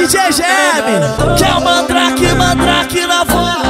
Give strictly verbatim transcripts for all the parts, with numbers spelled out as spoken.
D J Geme, que é o Mandrake, Mandrake na voz.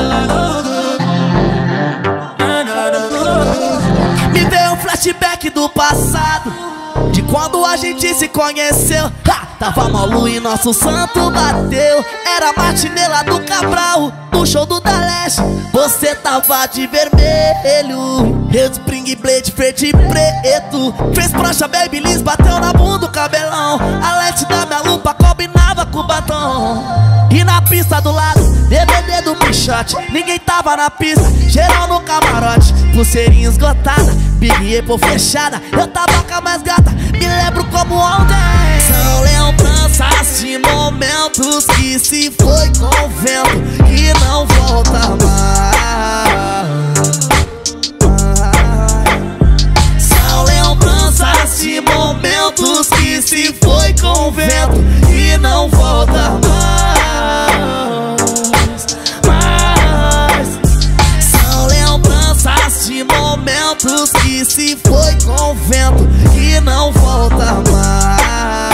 Me veio um flashback do passado, de quando a gente se conheceu. Ha! Tava malu e nosso santo bateu. Era matinê lá do Cabral, no show do Da Leste. Você tava de vermelho, eu de Spring Blade, verde e preto. Fez prancha, Babyliss, bateu na bunda o cabelão. A lente da minha lupa combinava com o batom. E na pista do lado, D V D do Pichote. Ninguém tava na pista, geral no camarote. Pulseirinha esgotada, Big Apple fechada. Eu tava com a mais gata, me lembro como ontem. São lembranças de momentos que se foi com o vento e não volta mais. São lembranças de momentos que se foi com o vento e não volta mais. Mas são lembranças de momentos que se foi com o vento e não volta mais.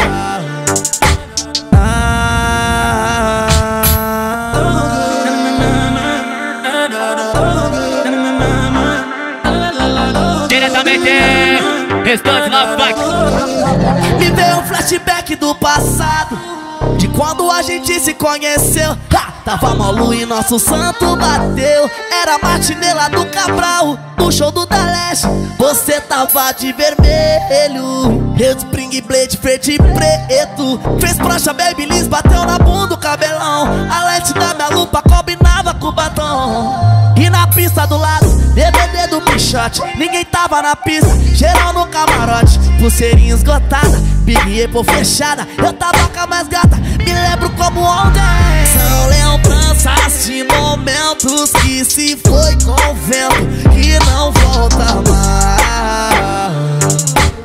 Diretamente, restante na faca. Me veio um flashback do passado, de quando a gente se conheceu. Ha! Tava malu e nosso santo bateu. Era matinê lá do Cabral, no show do Da Leste. Você tava de vermelho, eu de Spring Blade, verde e preto. Fez prancha, Babyliss, bateu na bunda o cabelão. A lente da minha lupa combinava com o batom. E na pista do lado, D V D do Pichote. Ninguém tava na pista, geral no camarote. Pulseirinha esgotada, Big Apple fechada. Eu tava com a mais gata, me lembro como ontem. São lembranças de momentos que se foi com o vento e não volta mais.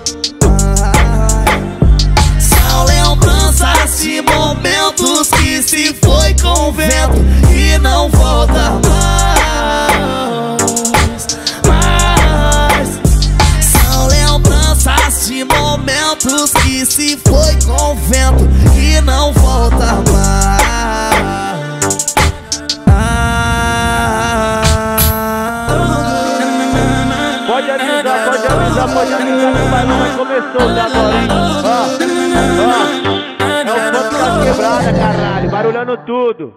São lembranças de momentos que se foi com o vento e não volta mais. Mas são lembranças de momentos que se foi com o vento e não volta mais. Pode avisar, pode avisar, pode avisar que o bailão vai começou já agora, hein? Ó, ó, é o ponto da quebrada, caralho, barulhando tudo.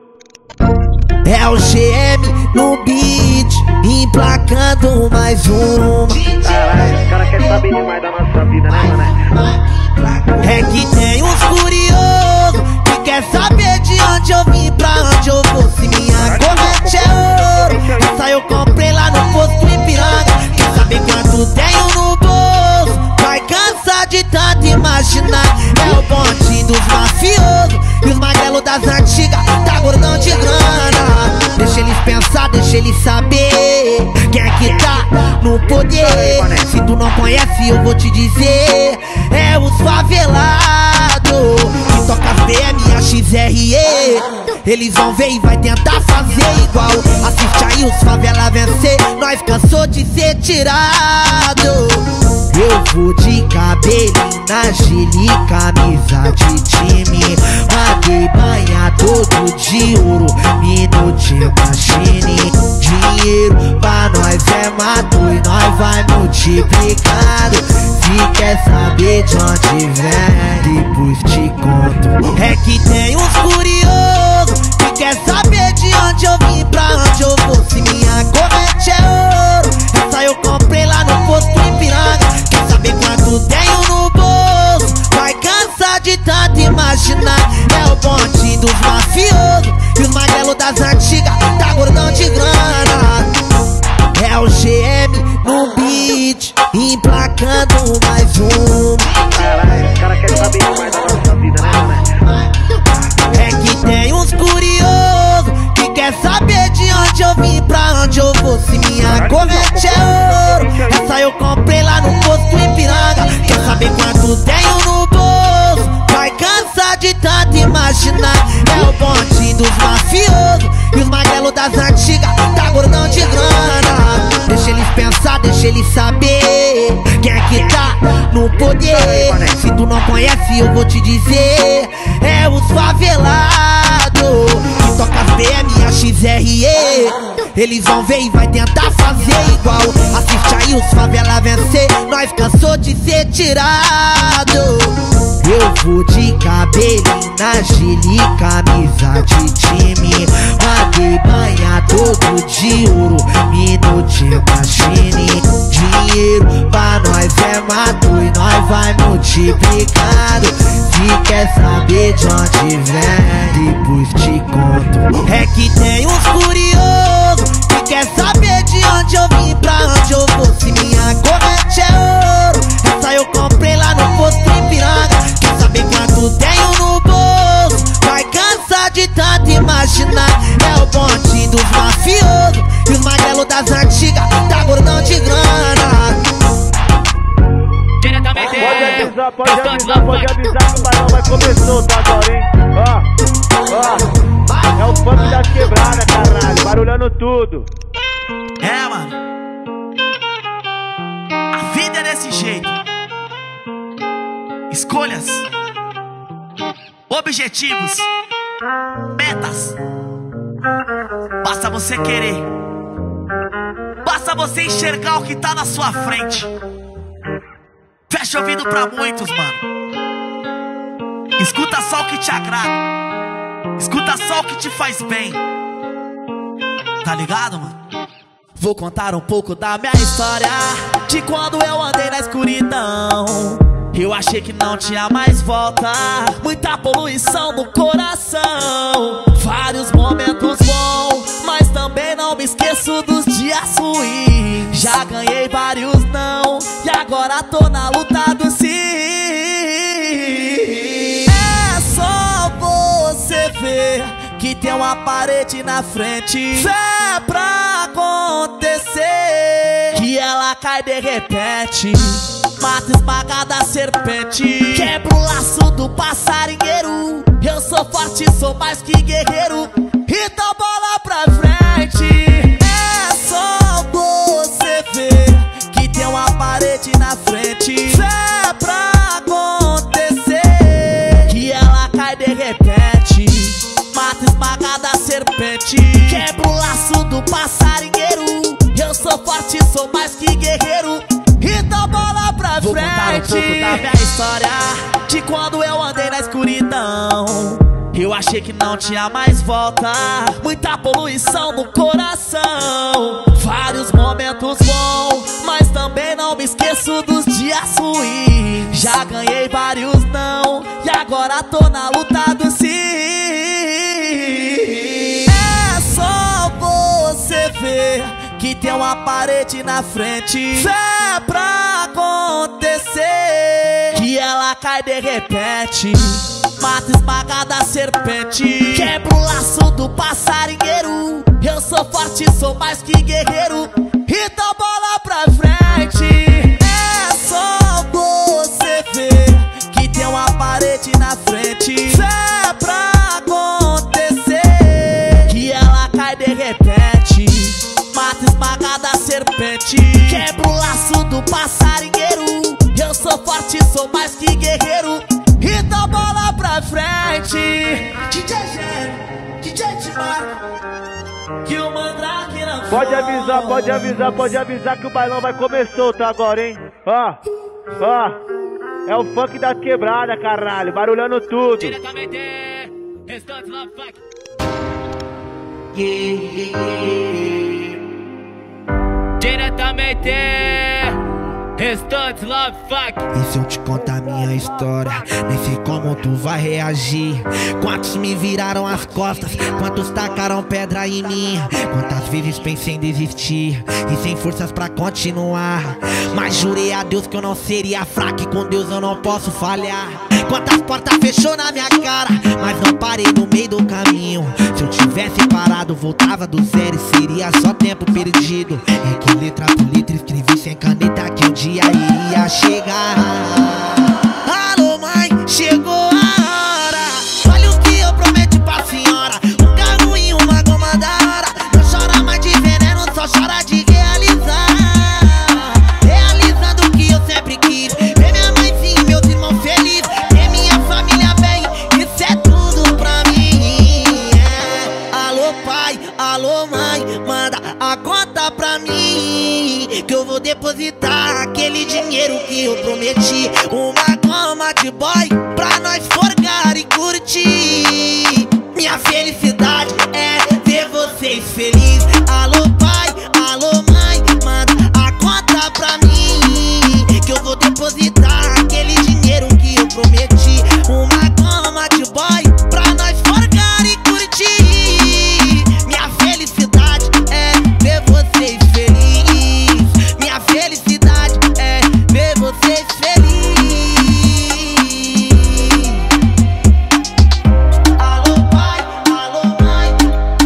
É o G M no beat, emplacando mais uma. Caralho, os caras querem saber demais da nossa vida, né, mané? É que tem uns curiosos que quer saber de onde eu vim, pra onde eu vou. Se minha corrente é ouro, essa eu comprei lá no posto Ipiranga. Quer saber quanto tenho no bolso? Vai cansar de tanto imaginar. É o bonde dos mafiosos e os magrelos das antigas, tá gordão de grana. Deixa eles pensar, deixa eles saber quem é que tá no poder. Se tu não conhece eu vou te dizer, é os favelados que toca as B M, a X R E. Eles vão ver e vai tentar fazer igual. Assiste aí os favela vencer, nós cansou de ser tirado. Eu vou de cabelinho na gile, camisa de time. Paguei banha todo de ouro, minutinho machine. Dinheiro pra nós é mato e nós vai multiplicando. Se quer saber de onde vem, depois te conto. É que tem uns curiosos que quer saber de onde eu vim, pra onde eu vou. Se minha corrente é ouro, essa eu comprei lá no posto Ipiranga. Quer saber quanto tenho no bolso? Vai cansar de tanto imaginar. É o bonde dos mafiosos e os magrelos das antigas, tá gordão de grana. É o G M no beat, emplacando mais um. Caralho, os caras querem saber demais da nossa vida, né, mané? É que tem uns curiosos que quer saber de onde eu vim, pra onde eu vou. Se minha corrente é ouro, essa eu comprei lá no posto Ipiranga. Quer saber quanto tenho no bolso? Vai cansar de tanto imaginar. É o bonde dos mafiosos e os magrelos das antigas, tá gordão de grana. Deixa eles pensar, deixa eles saber quem é que tá no poder. Se tu não conhece eu vou te dizer, é os favelados eles vão ver e vai tentar fazer igual. Assiste aí os favela vencer, nós cansou de ser tirado. Eu vou de cabelinho na gile, camisa de time, mandei banhar todo de ouro, minutinho machine. Dinheiro pra nós é mato e nós vai multiplicando. Se quer saber de onde vem, depois te conto. É que tem uns curiosos que quer saber de onde eu vim, pra onde eu vou. Se minha corrente é ouro, essa eu comprei lá no posto Ipiranga. Quer saber quanto tenho no bolso? Vai cansar de tanto imaginar. É o bonde dos mafiosos e os magrelos das antigas, tá gordão de grana. Diretamente. Pode avisar, pode avisar, pode avisar que o bailão vai começar, tá agora, hein? Ó, ó, é o funk das quebradas, caralho, barulhando tudo. É, mano, a vida é desse jeito. Escolhas, objetivos, metas. Basta você querer, basta você enxergar o que tá na sua frente. Fecha o ouvido pra muitos, mano. Escuta só o que te agrada, escuta só o que te faz bem. Tá ligado, mano? Vou contar um pouco da minha história, de quando eu andei na escuridão. Eu achei que não tinha mais volta, muita poluição no coração. Vários momentos bons, mas também não me esqueço dos dias ruins. Já ganhei vários não, e agora tô na luta do sim. É só você ver que tem uma parede na frente, fé pra acontecer, que ela cai de repente, mata esmagada a serpente, quebra o laço do passarinheiro. Eu sou forte, sou mais que guerreiro, então bola pra frente. É só você ver que tem uma parede na frente, fé pra acontecer, que ela cai de repente, mata esmagada a serpente, quebra o laço do passarinheiro. Eu sou forte, sou mais que guerreiro, então bola pra Vou frente. Contar um pouco da minha história, de quando eu andei na escuridão. Eu achei que não tinha mais volta, muita poluição no coração. Vários momentos bons, mas também não me esqueço dos dias ruins. Já ganhei vários não, e agora tô na luta do sim. É só você ver que tem uma parede na frente, fé pra acontecer, que ela cai de repente, mata esmagada a serpente, quebra o laço do passarinheiro. Eu sou forte, sou mais que guerreiro, então bola pra frente. É só você ver que tem uma parede na frente, fé pra acontecer, que ela cai de repente, mata esmagada a serpente, quebra o laço do passarinheiro. Eu sou forte, sou mais que guerreiro, então bola pra frente. D J Gero, D J Timago, que o Mandrake não Pode avisar, pode avisar, pode avisar que o bailão vai começar, tá agora, hein? Ó, ó, é o funk das quebradas, caralho, barulhando tudo. Diretamente. Restante Love Fuck. Yeah, yeah, yeah. Diretamente. Restante Love Fuck. E se eu te contar minha história, nem sei como tu vai reagir. Quantos me viraram as costas, quantos tacaram pedra em mim, quantas vezes pensei em desistir e sem forças pra continuar. Mas jurei a Deus que eu não seria fraco, e com Deus eu não posso falhar. Quantas portas fechou na minha cara, mas não parei no meio do caminho. Se eu tivesse parado, voltava do zero e seria só tempo perdido. É que letra por letra escrevi sem caneta que um dia iria chegar. Alô mãe, chegou a hora. Olha o que eu prometi pra senhora, um carro e uma goma da hora. Não chora mais de veneno, só chora de realizar. Realizando o que eu sempre quis, ver minha mãezinha e meus irmãos felizes, ter minha família bem, isso é tudo pra mim. É. Alô pai, alô mãe, depositar aquele dinheiro que eu prometi. Uma goma de boy pra nós forgar e curtir. Minha felicidade é ver vocês felizes. Alô pai, alô mãe, manda a conta pra mim, que eu vou depositar aquele dinheiro que eu prometi. Uma goma de boy pra nós forgar e curtir. Minha felicidade é ver vocês felizes. Minha felicidade é ver vocês felizes. Alô pai, alô mãe.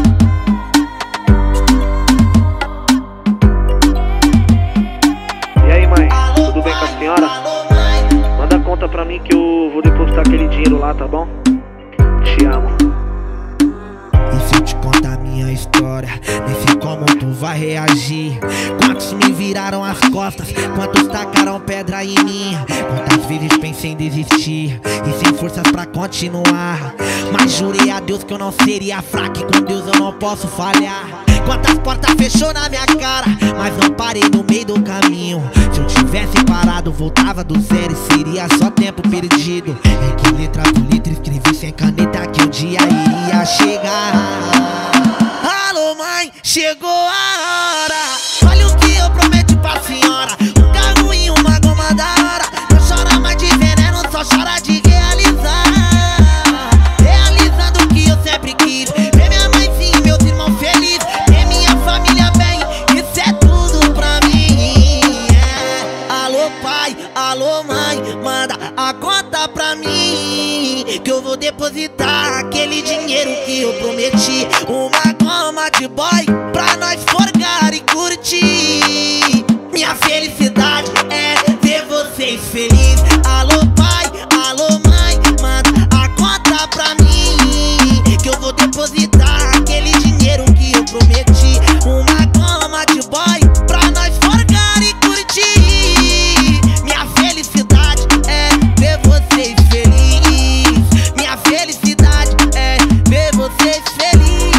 E aí mãe, tudo bem com a senhora? Manda a conta pra mim que eu vou depositar aquele dinheiro lá, tá bom? Te amo. E se eu te contar minha história, nem sei como tu vai reagir. Quantos me viraram as costas, quantos tacaram pedra em mim, quantas vezes pensei em desistir e sem forças pra continuar. Mas jurei a Deus que eu não seria fraco, e com Deus eu não posso falhar. Quantas portas fechou na minha cara, mas não parei no meio do caminho. Se eu tivesse parado, voltava do zero e seria só tempo perdido. É que letra por letra escrevi sem caneta que um dia iria chegar. Alô mãe, chegou a hora. Olha o que eu prometi pra senhora: um carro e uma goma da hora. Não chora mais de veneno, só chora de realizar. Realizando o que eu sempre quis, ver minha mãezinha e meus irmãos felizes, ter minha família bem, isso é tudo pra mim. É. Alô pai, alô mãe, manda a conta pra mim, que eu vou depositar aquele dinheiro que eu prometi. Uma goma de boy pra nós forgar e curtir. Minha felicidade é ver vocês felizes. Alô pai, alô mãe, manda a conta pra mim, que eu vou depositar aquele dinheiro que eu prometi. Uma goma de boy pra nós forgar e curtir. Minha felicidade é ver vocês felizes. Minha felicidade é ver vocês felizes.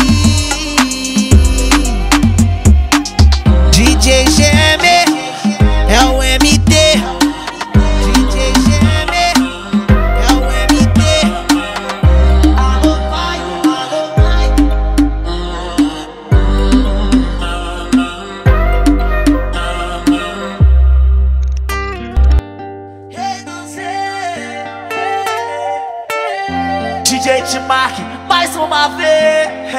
D J G M é o M T. D J G M é o M T. Alô pai, alô mãe. D J T-Mark, mais uma vez.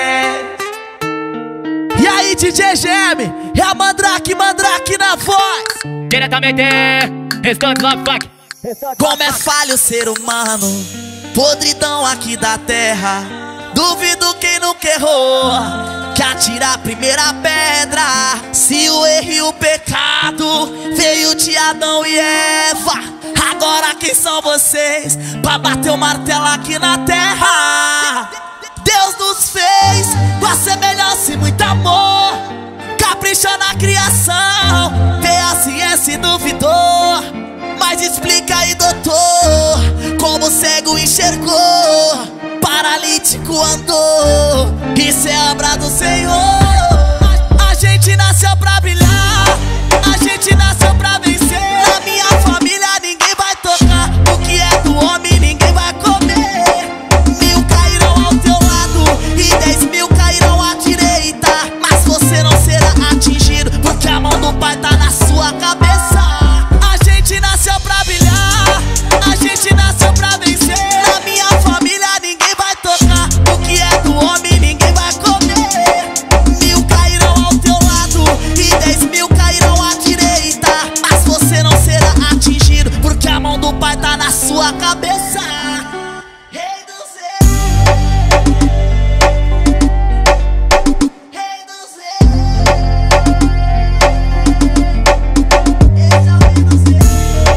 E aí, D J G M, é a Mandrake, Mandrake na voz. Diretamente, Restante Love Funk. Como é falho o ser humano, podridão aqui da terra. Duvido quem nunca errou, que atira a primeira pedra. Se o erro e o pecado veio de Adão e Eva, agora quem são vocês pra bater o martelo aqui na terra? Deus nos fez com a semelhança e muito amor, capricha na criação, vê a ciência e duvidou. Mas explica aí, doutor, como o cego enxergou, paralítico andou. Isso é obra do Senhor. A gente nasceu pra brilhar, a gente nasceu pra vencer. Na minha família ninguém vai tocar, o que é do homem ninguém vai comer. Mil cairão ao teu lado e dez mil cairão à direita, mas você não será atingido, porque a mão do Pai tá na sua cabeça. A gente nasceu pra brilhar, a gente nasceu pra vencer. Na minha família ninguém vai tocar, o que é do homem ninguém vai comer. Mil cairão ao teu lado e dez mil cairão à direita, mas você não será atingido, porque a mão do Pai tá na sua cabeça. Rei do céu, Rei do céu, esse é o Rei do céu.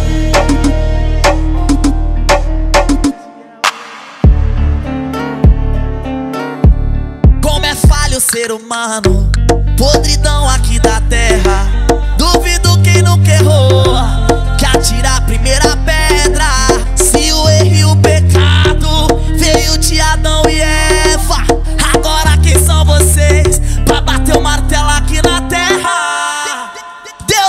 Como é falho o ser humano, podridão aqui da terra. Duvido quem nunca errou, que atira a primeira pedra. Se o erro e o pecado veio de Adão e Eva, agora quem são vocês pra bater o martelo aqui na terra?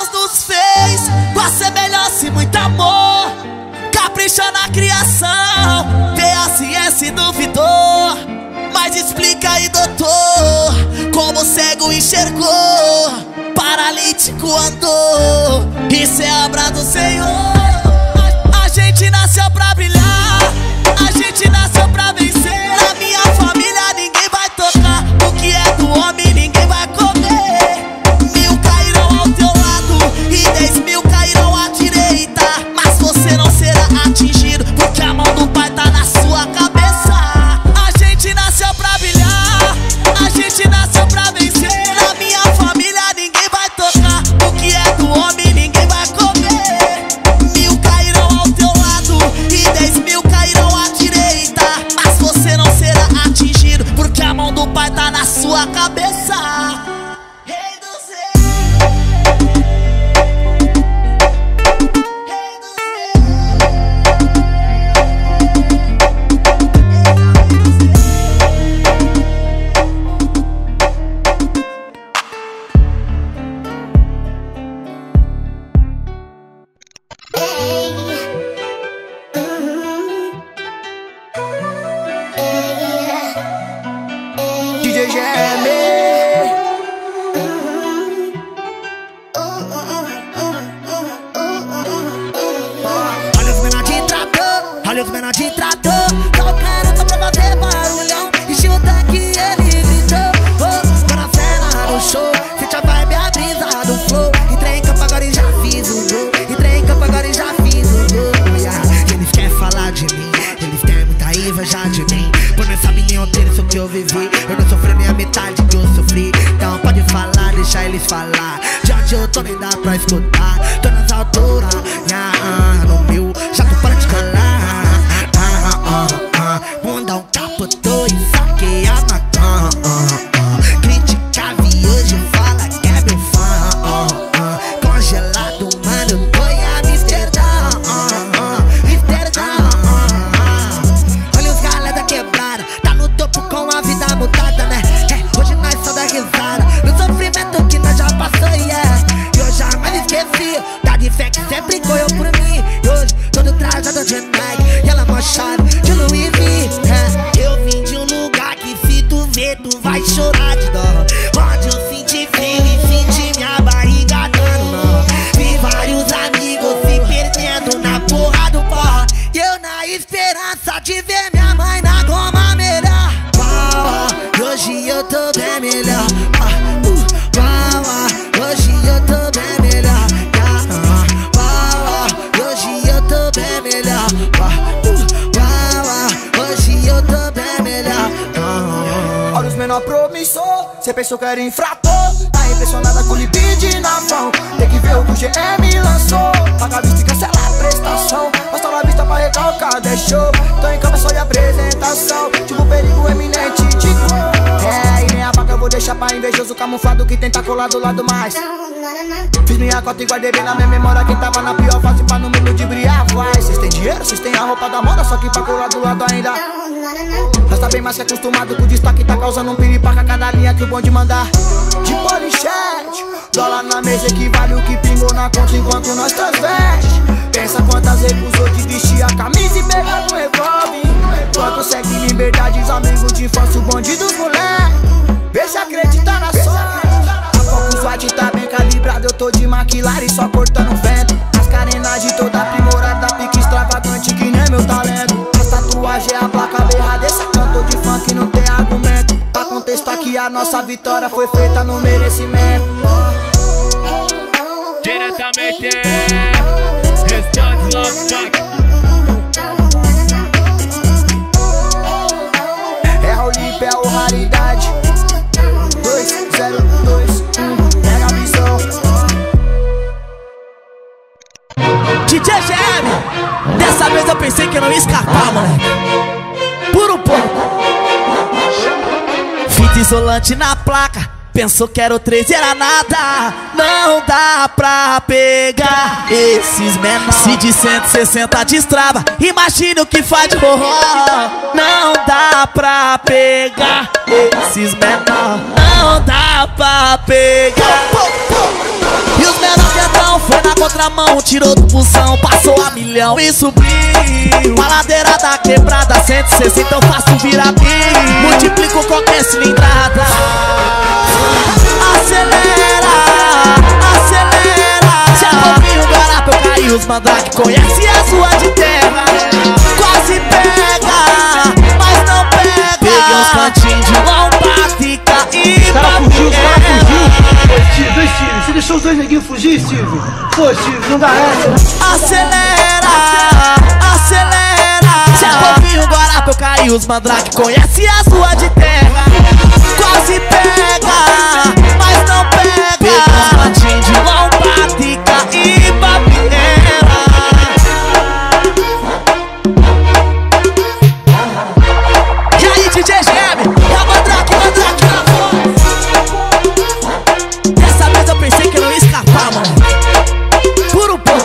se duvidou, mas explica aí, doutor, como o cego enxergou, paralítico andou. Isso é obra do Senhor. A, a gente nasceu pra brilhar, a gente nasceu pra vencer. Na minha família ninguém vai tocar, o que é do homem ninguém vai comer. Mil cairão ao teu lado e dez mil cairão à direita, mas você não será atingido, porque a mão do Pai tá na sua cabeça. A gente nasceu pra brilhar, a gente nasceu pra vencer. Na minha família ninguém vai tocar, o que é do homem ninguém vai comer. Mil cairão ao teu lado e dez mil cairão à direita, mas você não será atingido, porque a mão do Pai tá na sua cabeça. Rei do céu, Rei do D J G M. Olha os menor de trator, olha os menor de trator, tocando só pra fazer barulhão. Encheu o tanque e ele gritou, oh, tô na cena do show, sente a vibe, a brisa do flow. Entrei em campo agora e já fiz o gol, entrei em campo agora e já fiz o gol, yeah. Eles querem falar de mim, eles têm muita inveja de mim, por não sabem nem ontem isso que eu vivi. Eu não sofri nem a metade que eu sofri, então pode falar, deixa eles falar. De onde eu tô nem dá pra escutar, tô nas alturas, yeah, no meu jato para de colar. Ah, ah, ah, ah. Mundão capotou e saquei a macan. Ah, ah. Criticava e hoje fala que é meu fã. Ah, ah. Congelado, mano, eu tô em Amsterdã. Ah, ah. Amsterdã. Ah, ah. Olha os galera da quebrada, tá no topo com a vida mudada, né? É, hoje nós só dá risada no sofrimento que nós já passou, yeah. E eu jamais esqueci da de fé que sempre correu por mim. E hoje todo trajado de Nike e ela mochada de Louis V. É, eu vim de um lugar que se tu ver tu vai chorar de dó, onde eu senti frio e senti minha barriga dando nó. Vi vários amigos se perdendo na porra do pó, e eu na esperança de ver minha mãe na goma melhor. Uau, hoje eu tô bem melhor. Ah, uh, uau, hoje eu tô bem melhor. Ah, uau, hoje eu tô bem melhor. Ah, uh, uau, hoje eu tô bem melhor. Ah, Olha os menor promissor, cê pensou que era infrator, tá impressionada com o libide na mão. Tem que ver o que o G M lançou, paga a vista e cancela a prestação. Mostra na vista pra recalcar, deixou. Tô em cama só de apresentação, tipo perigo eminente de cor. É, e nem a vaca eu vou deixar pra invejoso camuflado que tenta colar do lado mais. Fiz minha cota e guardei bem na minha memória quem tava na pior fase pra no mundo de brilhar. Vai, cês têm dinheiro, cês têm a roupa da moda, só que pra colar do lado ainda. Nós tá bem mais que acostumado com o destaque, tá causando um piripaca cada linha que o bonde mandar. De polichete, dólar na mesa equivale o que pingou na conta enquanto nós transveste. Pensa quantas recusou de vestir a camisa e pegar no revólver. Quanto segue liberdades, amigos de infância, o bonde dos moleques. Vê se acredita na sorte. A Focus tá bem calibrado, eu tô de McLaren só cortando vento. As carenagens toda aprimorada, pique extravagante que nem meu talento. As tatuagens é a placa berrada, esse cantor de funk não tem argumento. Pra contestar que a nossa vitória foi feita no merecimento. Diretamente, Restante Love Fuck. É Raulip, é o raridade. Dois, zero, dois, um, pega a visão. D J G M, dessa vez eu pensei que eu não ia escapar, moleque. Por um pouco. Fita isolante na placa, pensou que era o três e era nada. Não dá pra pegar esses menores. Se de cento e sessenta destrava, imagina o que faz de forró. Não dá pra pegar esses menores. Não dá pra pegar. E os menores então foi na contramão, tirou do pulsão, passou a milhão e subiu. A ladeira da quebrada, cento e sessenta eu faço virar mil. Multiplico qualquer cilindrada. Acelera, acelera. Se a pouquinho garapa eu caí, os mandrake conhece a sua de terra. Quase pega, mas não pega. Peguei uns cantinhos de lombada e caí. O cara fugiu, o cara fugiu. Ô Steve, ô Steve, você deixou os dois neguinhos fugir, Steve? Pô, Steve, não dá essa. Acelera, acelera. Se a pouquinho garapa eu caí, os mandrake conhece a sua de terra. Quase pega, mas não pega. Peguei um cantinho de lombada e caí pra Pinheira. E aí, D J G M, é o mandrake, mandrake na voz. Dessa vez eu pensei que eu não ia escapar, mano. Puro pouco.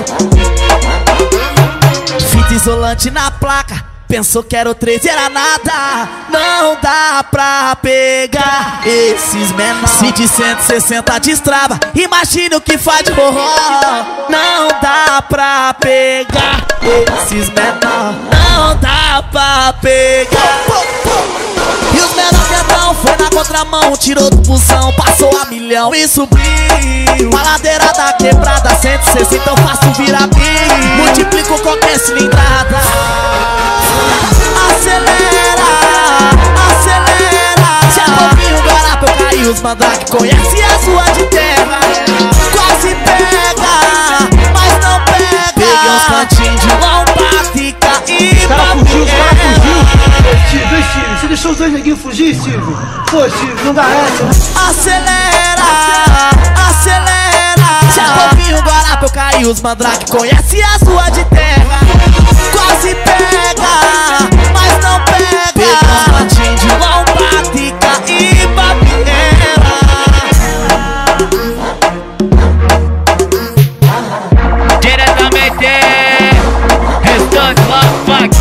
Fita isolante na placa, pensou que era o treze, era nada. Não dá pra pegar esses menores. Se de cento e sessenta destrava, imagina o que faz de forró. Não dá pra pegar esses menores. Não dá pra pegar. E os menores tentão foi na contramão, tirou do pulsão, passou a milhão e subiu. A ladeira da quebrada, cento e sessenta eu faço virar mil. Multiplico qualquer cilindrada. Acelera, acelera. Se a pouquinho garapa eu caí, os mandrake conhece a sua de terra. Quase pega, mas não pega. Peguei uns cantinhos de lombada e caí. O cara fugiu, o cara fugiu. Ô Steve, ô Steve, você deixou os dois neguinhos fugir, Steve? Pô, Steve, não dá essa. Acelera, acelera. Se a pouquinho garapa eu caí, os mandrake conhece a sua de terra. Quase pega, mas não pega. Peguei um cantinho de lombada e caí pra Pinheira. Diretamente, Restante Love Fuck.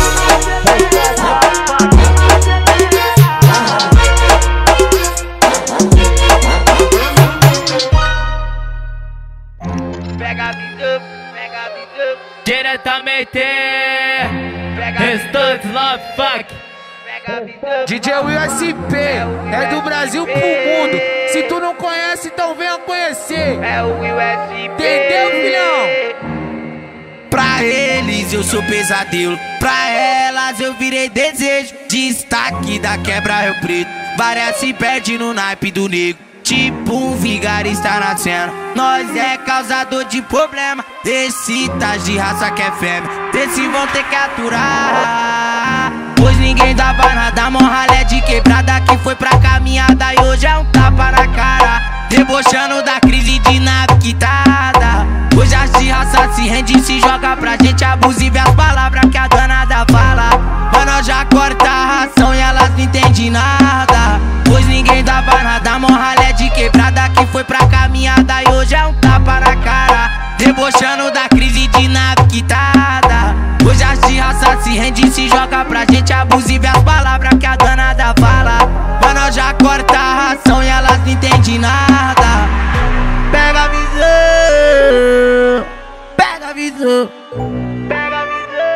Pega a visão, pega a visão. Diretamente, Restante Love Fuck. Pega a visão. D J Will S P, é do Brasil pro mundo. Se tu não conhece, então venha conhecer. É o U S P. Entendeu, filhão? Pra eles eu sou pesadelo, pra elas eu virei desejo. Destaque da quebra Rio Preto, várias se perde no naipe do negro. Tipo um vigarista na cena, nós é causador de problema. Esse tá de raça que é fêmea, desse vão ter que aturar. Pois ninguém dava nada, mó ralé de quebrada que foi pra caminhada e hoje é um tapa na cara. Debochando da crise de nave quitada. Hoje as de raça se rende e se joga pra gente abusiva as palavras que a danada fala. Mas nós já corta a ração e elas não entendem nada. Pois ninguém dava nada, mó ralé de quebrada que foi pra caminhada e hoje é um tapa na cara. Debochando da crise de nave quitada. Hoje as de raça se rende e se joga pra gente abusiva as palavras que a danada fala. Mas nós já corta a ração e elas não entendem nada. Pega a visão, pega a visão, Pega a visão,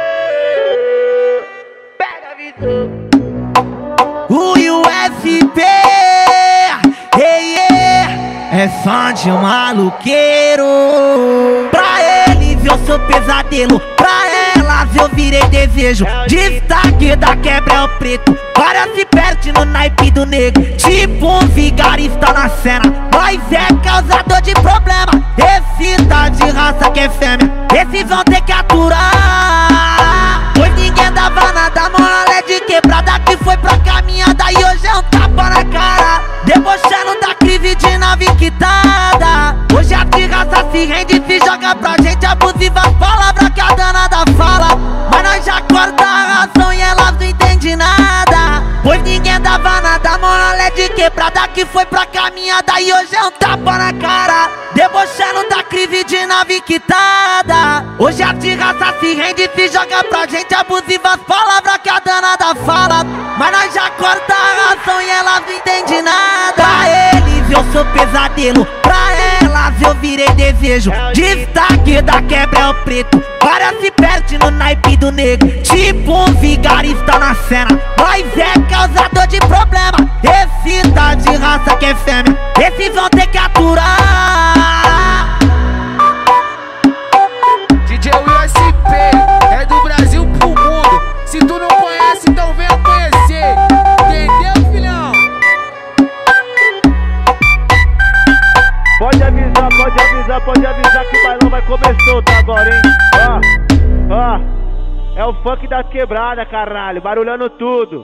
pega a visão. o U S P, hey, yeah, é fã de um maluqueiro. Pra eles eu sou pesadelo, pra elas eu virei desejo. Destaque da quebra é o preto, várias se perde no naipe do negro. Tipo um vigarista na cena, nós é causador de problema. Esse tá de raça que é fêmea, esses vão ter que aturar. Pois ninguém dava nada, mole de quebrada que foi pra caminhada e hoje é um tapa na cara. Debochando da crise de nave quitada. Hoje a de raça se rende e se joga pra gente abusiva as palavras que a danada fala. Mas nós já corta a razão e elas não entendem nada. Pois ninguém dava nada, mole de quebrada que foi pra caminhada e hoje é um tapa na cara. Debochando da crise de nave quitada. Hoje a de raça se rende e se joga pra gente abusiva as palavras que a danada fala. Mas nós já corta a razão e elas não entendem nada. Pra eles eu sou pesadelo, pra elas eu virei desejo. Destaque da quebra é o preto. Agora se perde no naipe do negro. Tipo um vigarista na cena. Nós é causador de problema. Esse tá de raça que é fêmea. Esses vão ter que aturar. D J U S P é do Brasil pro mundo. Se tu não conhece, então venha conhecer. Entendeu, filhão? Pode avisar, pode avisar, pode avisar que o bailão vai começar tá agora, hein? Ó, ó, é o funk da quebrada, caralho, barulhando tudo.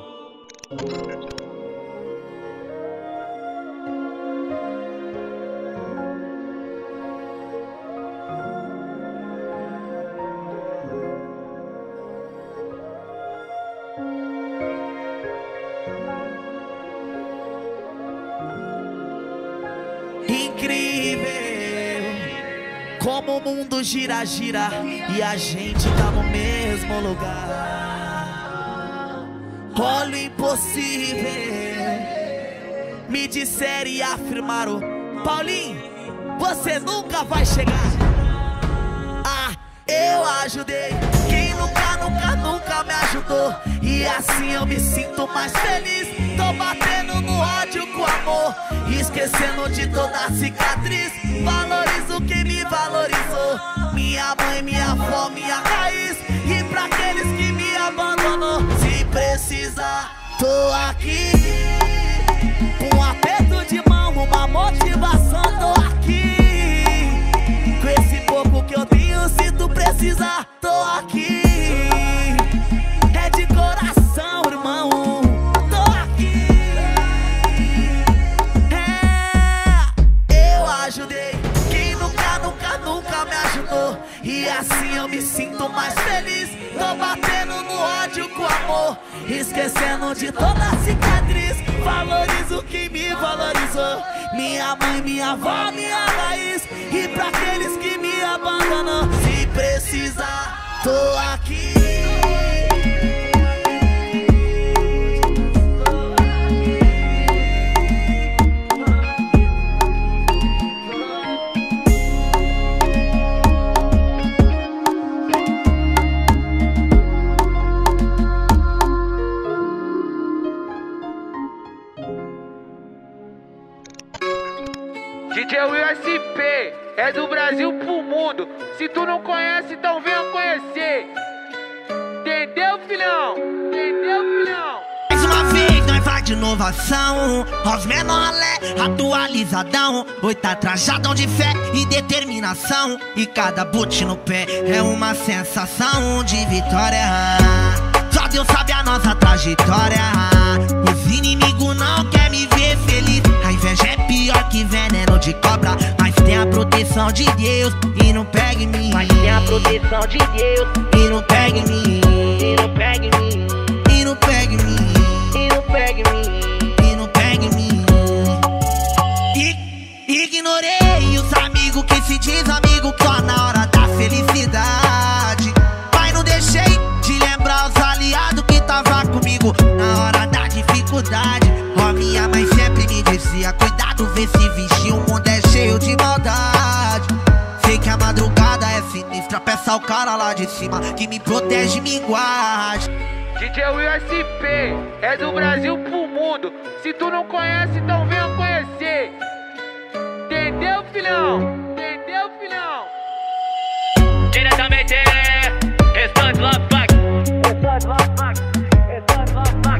Incrível como o mundo gira, gira e a gente tá no mesmo lugar. Olha o impossível, me disseram e afirmaram: Paulinho, você nunca vai chegar. Ah, eu ajudei quem nunca, nunca, nunca me ajudou. E assim eu me sinto mais feliz. Tô batendo no ódio com amor, esquecendo de toda a cicatriz. Valorizo quem me valorizou, minha mãe, minha avó, minha raiz. E pra aqueles que me abandonou, se precisar, tô aqui. Um aperto de mão, uma motivação, tô aqui. Com esse pouco que eu tenho, se tu precisar, tô aqui. É de coração, irmão. E assim eu me sinto mais feliz. Tô batendo no ódio com amor, esquecendo de toda a cicatriz. Valorizo quem me valorizou, minha mãe, minha avó, minha raiz. E pra aqueles que me abandonam, se precisar, tô aqui. D J U S P é do Brasil pro mundo. Se tu não conhece, então venha conhecer. Entendeu, filhão? Entendeu, filhão? Mais uma vez nós vai de inovação, aos menor ralé, atualizadão. Oi, tá trajadão de fé e determinação. E cada boot no pé é uma sensação de vitória. Só Deus sabe a nossa trajetória. Os inimigos não querem me ver feliz. A inveja é pior que veneno de cobra. Mas tem a proteção de Deus e não pega em mim. Mas tem a proteção de Deus e não pega em mim. E não pega em mim. E não pega em mim. E não pega em mim. E não pega em mim. I Ignorei os amigos que se diz amigo só na hora da felicidade. Mas não deixei de lembrar os aliados que tava comigo na hora da dificuldade. Ó, minha mãe sempre me dizia: cuidado, vê se vestir, o mundo é cheio de maldade. Sei que a madrugada é sinistra, peça ao cara lá de cima que me protege e me guarde. D J U S P é do Brasil pro mundo. Se tu não conhece, então venha conhecer. Entendeu, filhão? Entendeu, filhão? Diretamente, Restante Love Pack. Restante Love Pack. Restante Love Pack.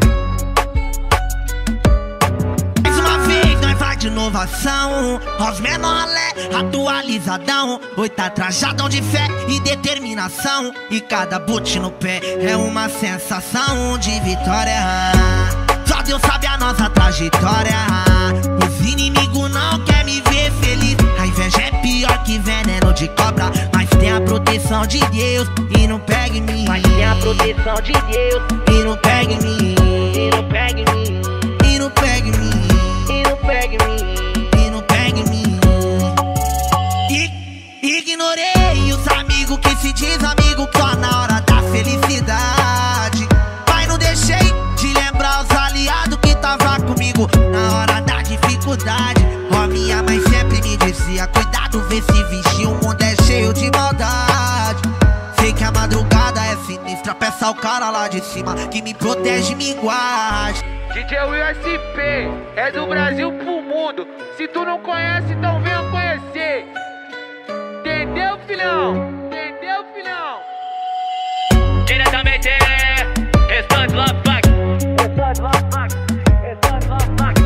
Mais uma vez nós vai de inovação, aos menor ralé, atualizadão. Oi, tá trajadão de fé e determinação. E cada boot no pé é uma sensação de vitória. Só Deus sabe a nossa trajetória. Os inimigos não querem me ver feliz. A inveja é pior que veneno de cobra. Mas tem a proteção de Deus e não pega em mim. Mas tem a proteção de Deus e não pega em mim. E não pega em mim. E não pega em mim. E não pega em mim. E não pega em mim. I Ignorei os amigos que se diz amigo só na hora da felicidade. Mas não deixei de lembrar os aliados que tava comigo na hora da dificuldade. Ó, minha mãe sempre me dizia: cuidado, vê se vigia, o mundo é cheio de maldade. Sei que a madrugada é sinistra, peça ao cara lá de cima que me protege e me guarde. D J U S P é do Brasil pro mundo. Se tu não conhece, então venha conhecer. Entendeu, filhão? Entendeu, filhão? Diretamente, Restante Love Pack. Restante Love Pack. Restante Love Pack.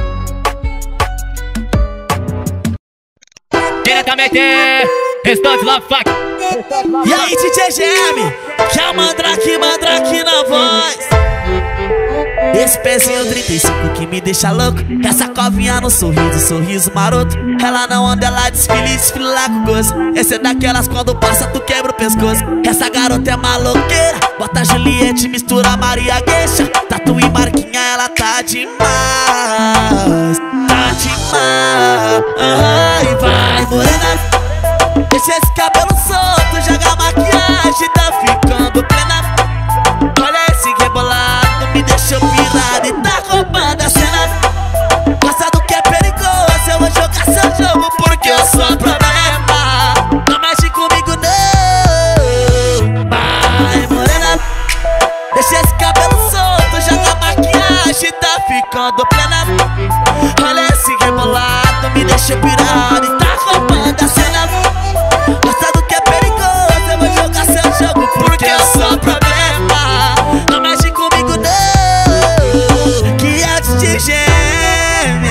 Diretamente, Restante Love Pack. E aí, D J G M, que é o Mandrake, Mandrake na voz. Esse pezinho trinta e cinco que me deixa louco. Essa covinha no sorriso, sorriso maroto. Ela não anda, ela desfila e desfila lá com gozo. Esse é daquelas quando passa tu quebra o pescoço. Essa garota é maloqueira, bota Juliette, mistura Maria Gueixa. Tatu e Marquinha, ela tá demais. Tá demais. Ai, vai, morena, deixa esse cabelo solto, joga a maquiagem, tá ficando plena. Olha esse rebolado, me deixou pirado e tá roubando a cena. Gosta do que é perigoso, eu vou jogar seu jogo porque eu sou problema. Não mexe comigo não. Vai, morena, deixa esse cabelo solto, joga a maquiagem, tá ficando plena. Olha esse rebolado, me deixou pirado e tá roubando a cena. Gosta do que é perigoso, eu vou jogar seu jogo porque eu sou problema. Não mexe comigo não, que é D J G M,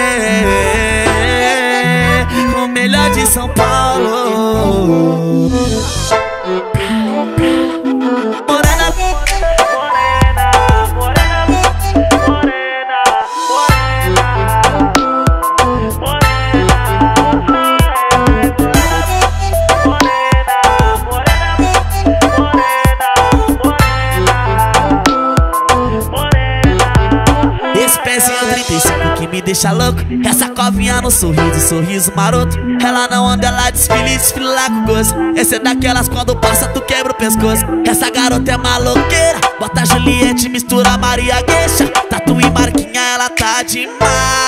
o melhor de São Paulo. Morena, morena, morena, morena, esse pezinho trinta e cinco que me deixa louco. Essa covinha no sorriso, sorriso maroto. Ela não anda, ela desfila e desfila lá com gozo. Esse é daquelas quando passa tu quebra o pescoço. Essa garota é maloqueira, bota Juliette, mistura Maria Gueixa. Tatu e Marquinha, ela tá demais.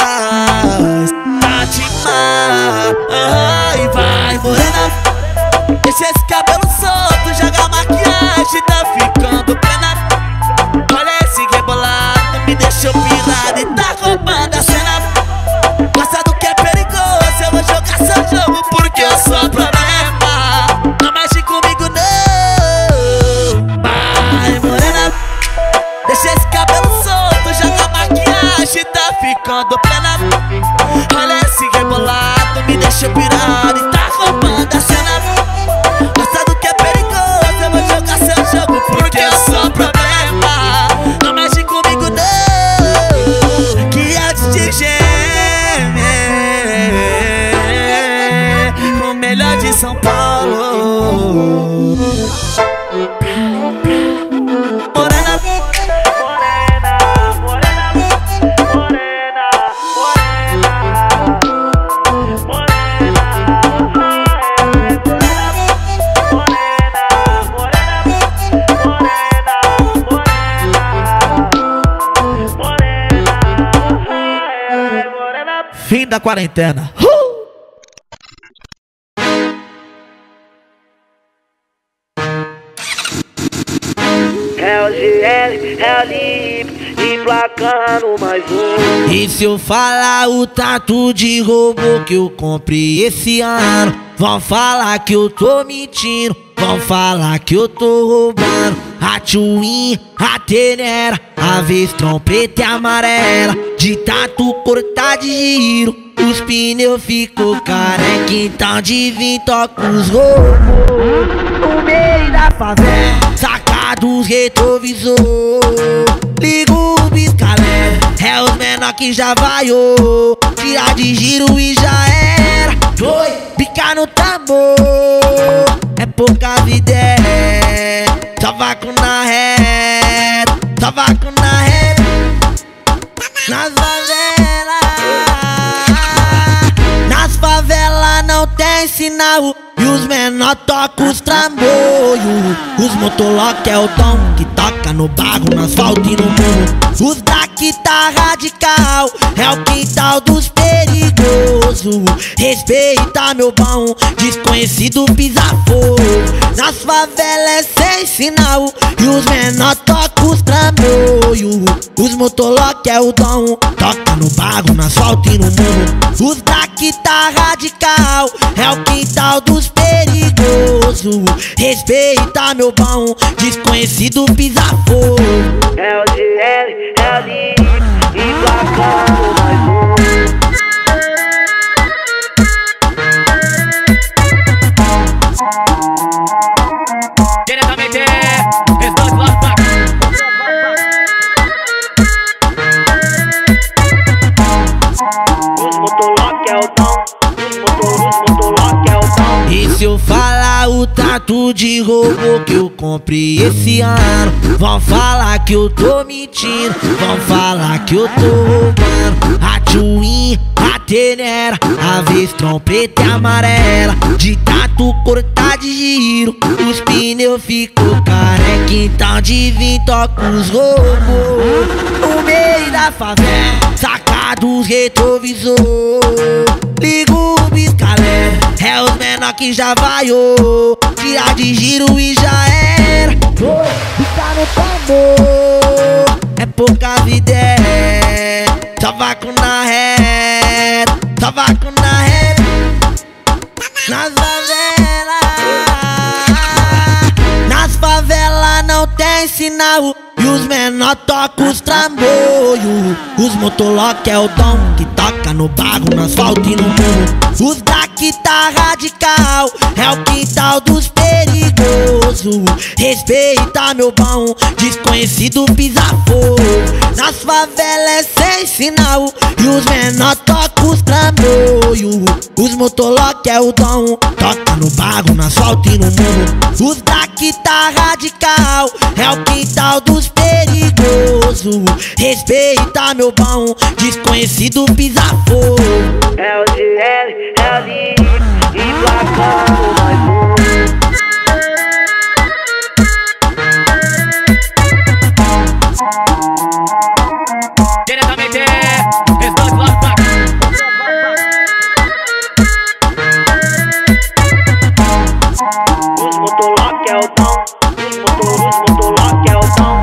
Tá demais. Ai, vai, morena, deixa esse cabelo solto, joga a maquiagem, tá ficando plena. Olha esse rebolado, me deixou pirado e tá roubando a cena. Gosta do que é perigoso, eu vou jogar seu jogo porque eu sou problema. Não mexe comigo não. Vai, morena, deixa esse cabelo solto, joga a maquiagem, tá ficando plena. Olha esse rebolado, me deixou pirado e tá roubando a cena. Gosta do que é perigoso, eu vou jogar seu jogo porque eu sou problema. Não mexe comigo não, que é D J G M, o melhor de São Paulo. Morena, morena, morena, morena, morena, morena. Fim da quarentena. Uh! É o G L, é o Lip, emplacando mais um. E se eu falar o tatu de robô que eu comprei esse ano, vão falar que eu tô mentindo, vão falar que eu tô roubando. A Twin, a Tenera, a vez trompeta amarela, de tatu cortar de giro, os pneus ficou careca, então de vim toca os robôs no meio da favela, saca dos retrovisor, liga o biscalé, é os menor que já vaiou, tira de giro e já era, foi, pica no tambor, é pouca vida, é, só vácuo na reta, só vácuo na reta, nas favelas, nas favelas não tem sinal, e os menor tocam os trambolhos, os motolock é o dom que toca no barro, no asfalto e no morro, os daqui que tá radical, é o quintal dos perigosos. Respeita meu bom, desconhecido pisa fogo. Nas favelas é sem sinal e os menor tocam os trambolho. Os motoloque é o dom, toca no bago, no asfalto e no morro. Os daqui tá radical, é o quintal dos perigosos. Respeita meu bom, desconhecido pisa fogo. É o G L, é o L e placando mais um. Diretamente, Restante Love Back. Os motoloque é o dom, os motoloque é o dom. E se eu falar o tanto de roubo que eu comprei esse ano, vão falar que eu tô mentindo, vão falar que eu tô roubando. A Twin, a Tenera, a vez trompeta e amarela. De tanto cortar de giro, os pneus ficou careca. Então de vim toca os roubos no meio da favela, saca dos retrovisor. Liga o biscalé, é os menor que já vaiou. Tira de giro e já era. Fica no tambor, é poucas ideias. Só vaco na reta, só vaco na reta. Nas favelas, nas favelas não tem sinal e os menor tocam os trambolho. Os motoloque é o dom que toca no bago, no asfalto e no morro. Os daqui tá radical, é o quintal dos perigosos. Respeita meu bom, desconhecido pisa fogo. Nas favelas é sem sinal e os menor tocam os trambolho. Os motoloque é o dom, toca no bago, no asfalto e no morro. Os daqui tá radical, é o quintal dos perigosos. Respeita meu bom, desconhecido pisa fogo. É o G L, é o L e placando mais um. Diretamente, Restante Love Back. Os motoloque é o dom, os motoloque é o dom.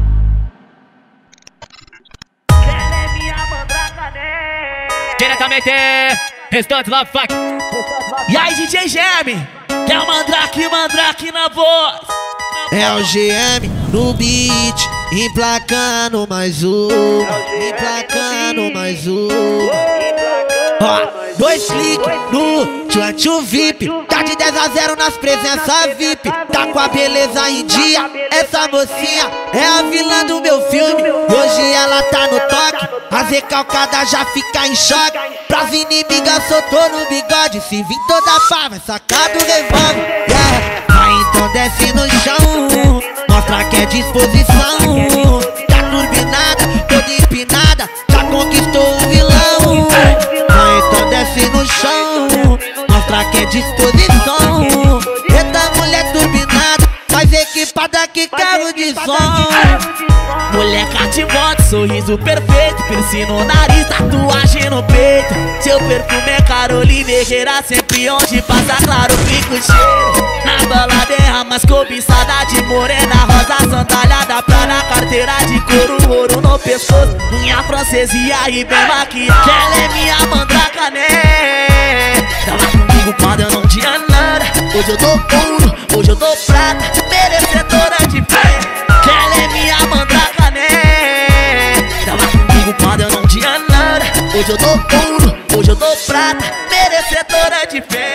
Ela é minha mandraca, né? Diretamente, Restante Love Back. E aí, D J Geme, que é o Mandrake, Mandrake na voz. É o G M no beat, emplacando mais um, emplacando mais um. Ó, dois cliques no Tchantchu V I P, tá de dez a zero nas presenças V I P. Tá com a beleza em dia, essa mocinha é a vilã do meu filme. Hoje ela tá no toque, as recalcadas já fica em choque. Pras inimigas soltou no bigode, se vir toda pá vai sacar do revólver. Yeah. Vai então desce no chão, mostra que é disposição. Tá turbinada, toda empinada, já conquistou o vilão. Vai então desce no chão, mostra que é disposição. Eita mulher turbinada, mais equipada que carro de som. Mulher cativante, sorriso perfeito, piercing no nariz, tatuagem no peito. Seu perfume é Caroline Herrera, sempre onde passa claro fica o cheiro. Na balada é a mais cobiçada de morena, rosa sandália pra na carteira de couro, ouro no pescoço, unha francesa e aí bem maquiada. Ela é minha mandraca, né? Tava comigo quando eu não tinha nada. Hoje eu tô ouro, hoje eu tô prata, merecedora de fé. Ela é minha mandraca, né? Tava comigo quando eu não tinha nada. Hoje eu tô ouro, hoje eu tô prata, merecedora de fé.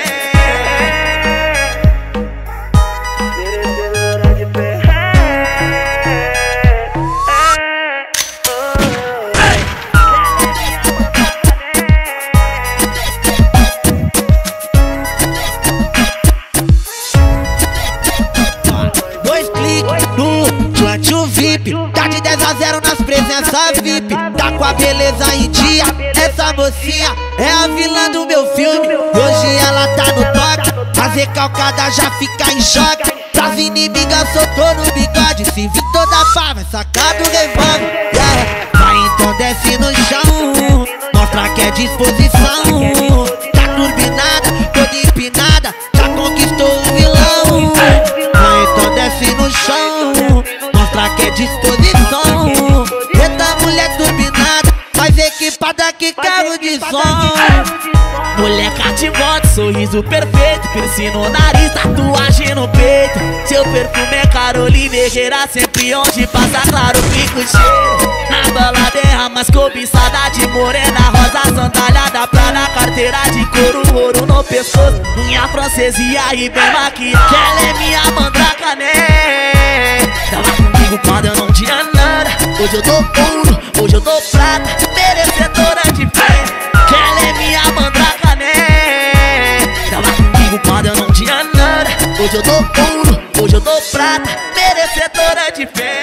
Merecedora de fé. Dois cliques no Tchantchu V I P, tá de dez a zero nas presenças V I P. Tá com a beleza em dia, essa mocinha é a vilã do meu filme. Hoje ela tá no toque, as recalcadas já fica em choque. Pras inimigas soltou no bigode, se vir toda pá vai sacar do revólver. Yeah. Vai disposição. Tá turbinada, toda empinada, já conquistou o vilão. Ah, então desce no chão, mostra que é disposição. Eita mulher turbinada, mais equipada que carro de som. Mulher cativante, sorriso perfeito, piercing no nariz, tatuagem no peito. Seu perfume é Carolina Herrera, sempre onde passa claro fica o cheiro. Na balada é a mais cobiçada de morena, rosa sandália pra na carteira de couro, ouro no pescoço, unha francesa e aí bem maquiada. Que ela é minha mandraca, né? Tava comigo quando eu não tinha nada. Hoje eu dou ouro, hoje eu dou prata, merecedora de fé. Que ela é minha mandraca, né? Tava comigo quando eu não tinha nada. Hoje eu dou ouro, hoje eu dou prata, merecedora de fé.